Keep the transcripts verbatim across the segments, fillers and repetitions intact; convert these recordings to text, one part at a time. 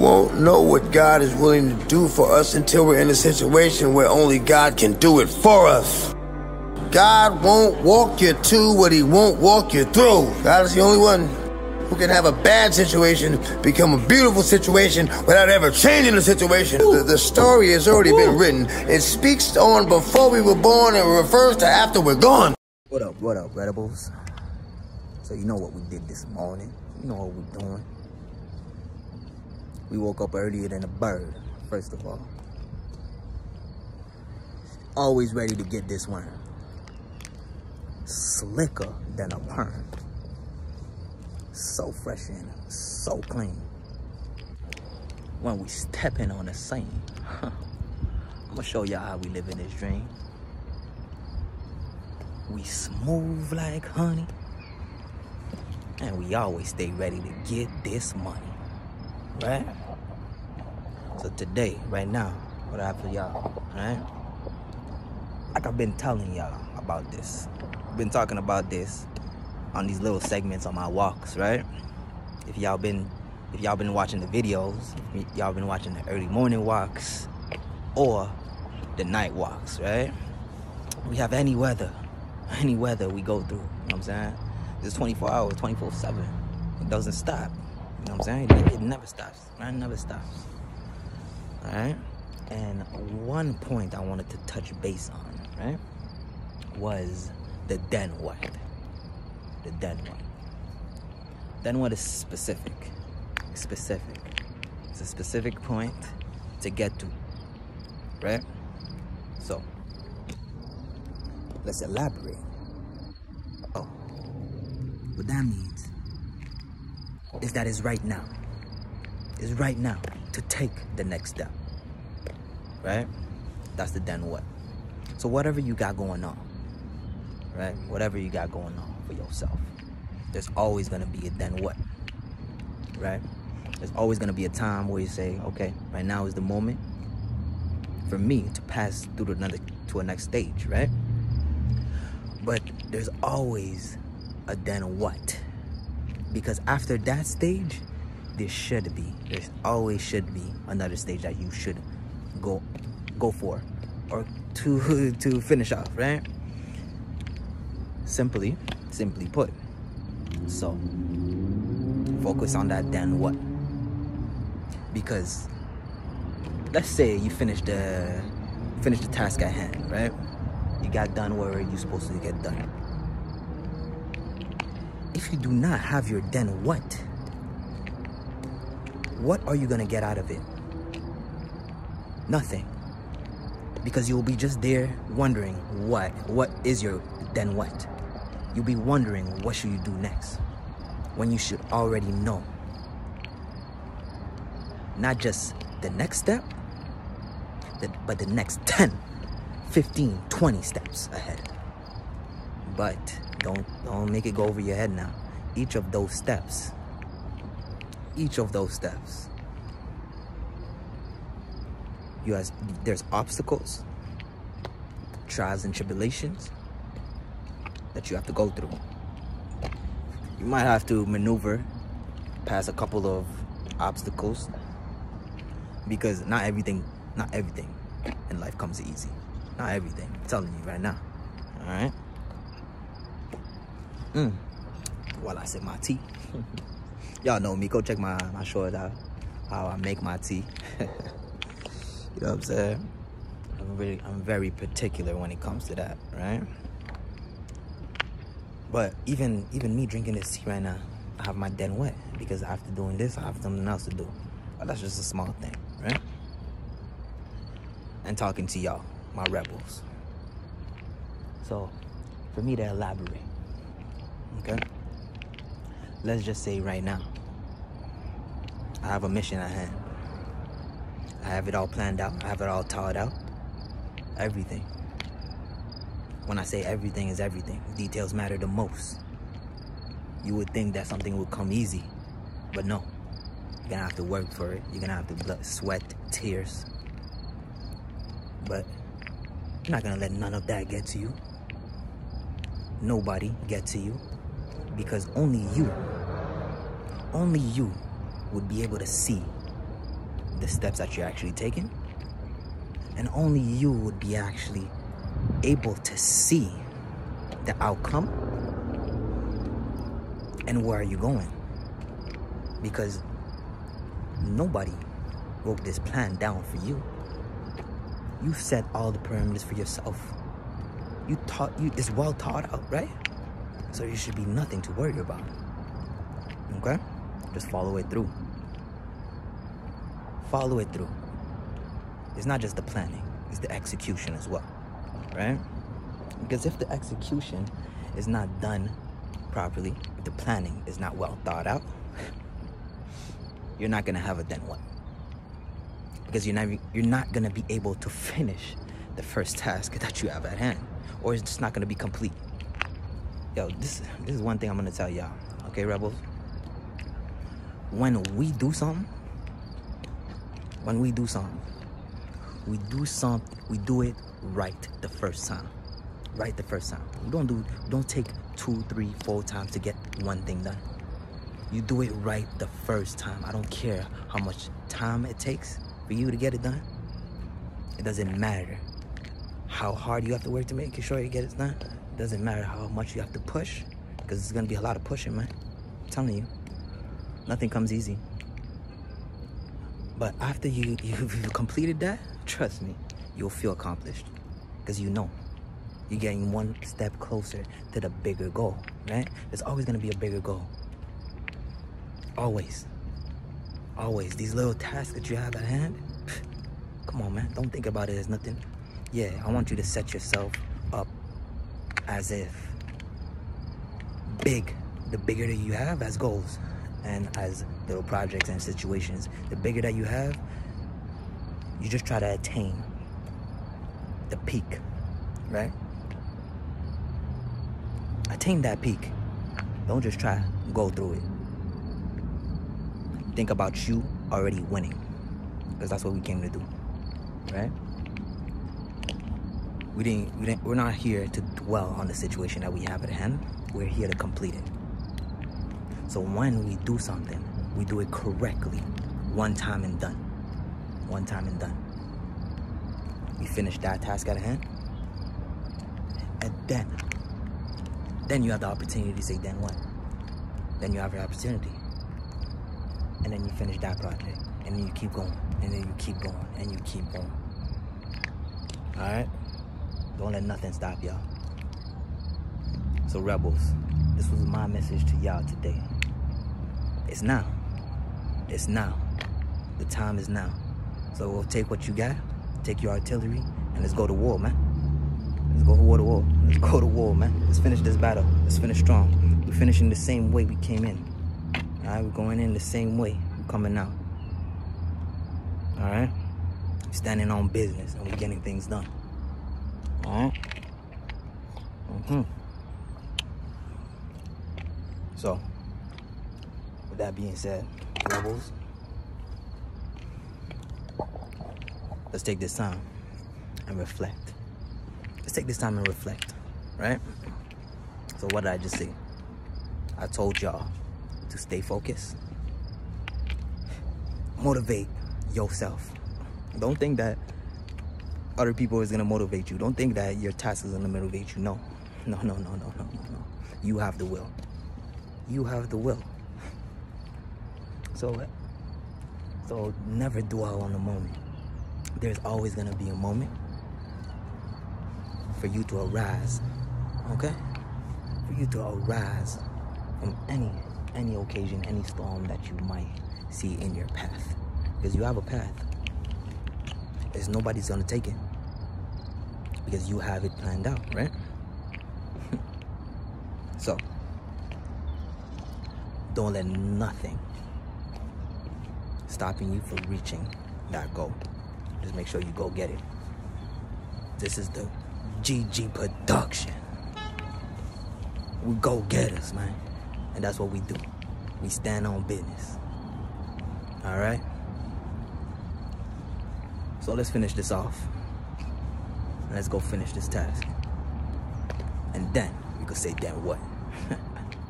won't know what God is willing to do for us until we're in a situation where only God can do it for us. God won't walk you to what he won't walk you through. God is the only one who can have a bad situation become a beautiful situation without ever changing the situation. The, the story has already been written. It speaks on before we were born and refers to after we're gone. What up, what up, Redibles? So you know what we did this morning. You know what we're doing. We woke up earlier than a bird, first of all. Always ready to get this one. Slicker than a perm. So fresh and so clean. When we stepping on the scene, huh, I'm gonna show y'all how we live in this dream. We smooth like honey, and we always stay ready to get this money, right? So today, right now, what I have for y'all, right? Like I've been telling y'all about this. I've been talking about this on these little segments on my walks, right? If y'all been if y'all been watching the videos, if y'all been watching the early morning walks or the night walks, right? We have any weather, any weather we go through, you know what I'm saying? It's twenty-four hours, twenty-four seven. It doesn't stop, you know what I'm saying? It, it never stops, right? It never stops, all right? And one point I wanted to touch base on, right, was the then what. The then what. Then what is specific. Specific. It's a specific point to get to, right? So, let's elaborate. Oh, what that means is that it's right now. It's right now to take the next step, right? That's the then what. So whatever you got going on, right? Whatever you got going on for yourself, there's always gonna be a then what, right? There's always gonna be a time where you say, okay, right now is the moment for me to pass through to another to a next stage, right? But there's always a then what, because after that stage, there should be, there's always should be another stage that you should go go for, or to to finish off, right? Simply, simply put. So, focus on that then what. Because, let's say you finish the, finish the task at hand, right? You got done where you're supposed to get done. If you do not have your then what, what are you gonna get out of it? Nothing. Because you'll be just there wondering what, what is your then what? You'll be wondering what should you do next when you should already know. Not just the next step, but the next ten, fifteen, twenty steps ahead. But don't, don't make it go over your head now. Each of those steps, each of those steps, you has, there's obstacles, trials and tribulations that you have to go through. You might have to maneuver past a couple of obstacles, because not everything, not everything in life comes easy. Not everything. I'm telling you right now. All right. Mm. While I sip my tea, y'all know me. Go check my my short out how I make my tea. You know what I'm saying? I'm really, I'm very particular when it comes to that, right? But even even me drinking this tea right now, I have my then what, because after doing this, I have something else to do. But that's just a small thing, right? And talking to y'all, my rebels. So, for me to elaborate, okay? Let's just say right now, I have a mission at hand. I have it all planned out. I have it all thought out. Everything. When I say everything is everything, details matter the most. You would think that something would come easy, but no. You're gonna have to work for it. You're gonna have to blood, sweat, tears. But you're not gonna let none of that get to you. Nobody get to you, because only you, only you would be able to see the steps that you're actually taking. And only you would be actually able to see the outcome and where are you going. Because nobody wrote this plan down for you. You set all the parameters for yourself. You taught you it's well thought out, right? So there should be nothing to worry about. Okay? Just follow it through. Follow it through. It's not just the planning, it's the execution as well. Right? Because if the execution is not done properly, if the planning is not well thought out, you're not gonna have a then what? Because you're not you're not gonna be able to finish the first task that you have at hand, or it's just not gonna be complete. Yo, this this is one thing I'm gonna tell y'all, okay, rebels? When we do something, when we do something, we do something, we do it right the first time. Right the first time. We don't do we don't take two, three, four times to get one thing done. You do it right the first time. I don't care how much time it takes for you to get it done. It doesn't matter how hard you have to work to make sure you get it done. It doesn't matter how much you have to push, because it's gonna be a lot of pushing, man. I'm telling you, nothing comes easy. But after you, you've completed that, trust me, you'll feel accomplished, because you know you're getting one step closer to the bigger goal, right? There's always gonna be a bigger goal. Always. Always. These little tasks that you have at hand, come on, man. Don't think about it as nothing. Yeah, I want you to set yourself up as if big, the bigger that you have as goals and as little projects and situations, the bigger that you have, you just try to attain the peak, right? Attain that peak. Don't just try to go through it. Think about you already winning, because that's what we came to do, right? We didn't, we didn't, we're not here to dwell on the situation that we have at hand. We're here to complete it. So when we do something, we do it correctly, one time and done. One time and done. We finish that task at hand, and then, then you have the opportunity to say, then what? Then you have your opportunity. And then you finish that project, and then you keep going, and then you keep going, and you keep going. All right? Don't let nothing stop y'all. So rebels, this was my message to y'all today. It's now. It's now. The time is now. So we'll take what you got, take your artillery, and let's go to war, man. Let's go to war to war. Let's go to war, man. Let's finish this battle. Let's finish strong. We're finishing the same way we came in. All right, we're going in the same way. We're coming out. All right? We're standing on business, and we're getting things done. All right? Mm-hmm. So, with that being said, rebels, let's take this time and reflect. Let's take this time and reflect, right? So what did I just say? I told y'all to stay focused. Motivate yourself. Don't think that other people is gonna motivate you. Don't think that your task is gonna motivate you. No, no, no, no, no, no, no, no. You have the will. You have the will. So, so never dwell on the moment. There's always gonna be a moment for you to arise, okay? For you to arise from any any occasion, any storm that you might see in your path. Because you have a path. There's nobody's gonna take it. Because you have it planned out, right? So, don't let nothing stopping you from reaching that goal. Just make sure you go get it. This is the G G production. We go getters, man. And that's what we do. We stand on business. All right? So let's finish this off. Let's go finish this task. And then we could say, then what?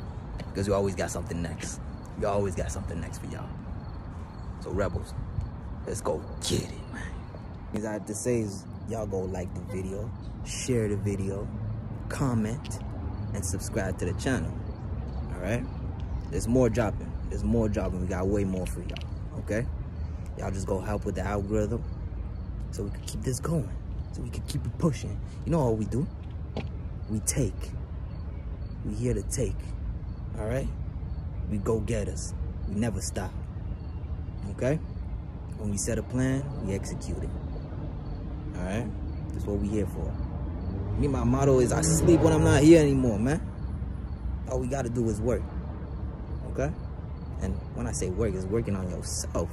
Because we always got something next. We always got something next for y'all. So rebels, Let's go get it, man. Things I have to say is y'all go like the video, share the video, comment, and subscribe to the channel. All right? There's more dropping. There's more dropping. We got way more for y'all. Okay? Y'all just go help with the algorithm so we can keep this going. So we can keep it pushing. You know what we do? We take. We here to take. All right? We go getters. We never stop. Okay? When we set a plan, we execute it. All right? That's what we here for. Me, my motto is I sleep when I'm not here anymore, man. All we got to do is work. Okay? And when I say work, it's working on yourself.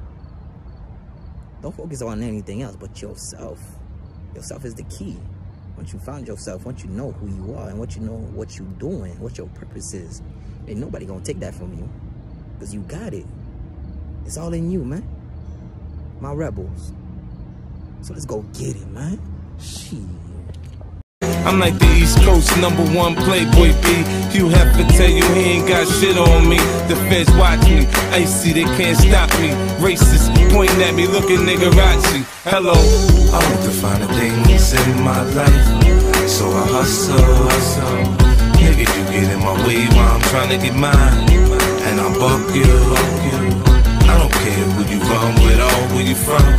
Don't focus on anything else but yourself. Yourself is the key. Once you find yourself, once you know who you are and what you know what you're doing, what your purpose is, ain't nobody gonna take that from you. Because you got it. It's all in you, man. My rebels. So let's go get it, man. Shit. I'm like the East Coast number one Playboy B. Hugh Hefner tell you he ain't got shit on me. The feds watch me, icy, they can't stop me. Racist, pointing at me, looking niggerazzi. Hello. I want to find the things in my life, so I hustle, hustle. Nigga, you get in my way while I'm trying to get mine, and I'll buck you, buck you. I don't care who you run with or where you from.